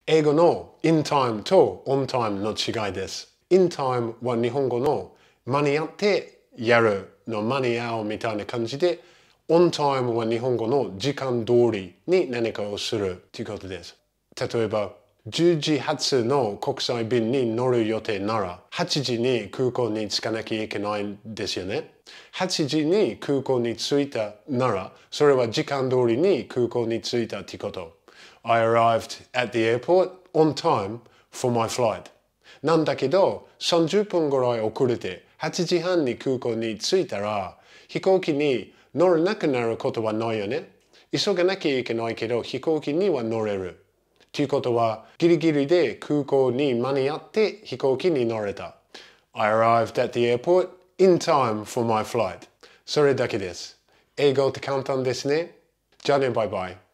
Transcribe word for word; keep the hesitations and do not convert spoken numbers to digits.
英語の in time と on time の違いです。in time は日本語の間に合ってやるの間に合うみたいな感じで、on time は日本語の時間通りに何かをするということです。例えば、じゅうじ発の国際便に乗る予定なら、はちじに空港に着かなきゃいけないんですよね。はちじに空港に着いたなら、それは時間通りに空港に着いたってこと。I arrived at the airport on time for my flight. なんだけど、さんじゅっぷんぐらい遅れて、はちじはんに空港に着いたら、飛行機に乗れなくなることはないよね。急がなきゃいけないけど、飛行機には乗れる。ということは、ギリギリで空港に間に合って飛行機に乗れた。I arrived at the airport in time for my flight. それだけです。英語って簡単ですね。じゃあね、バイバイ。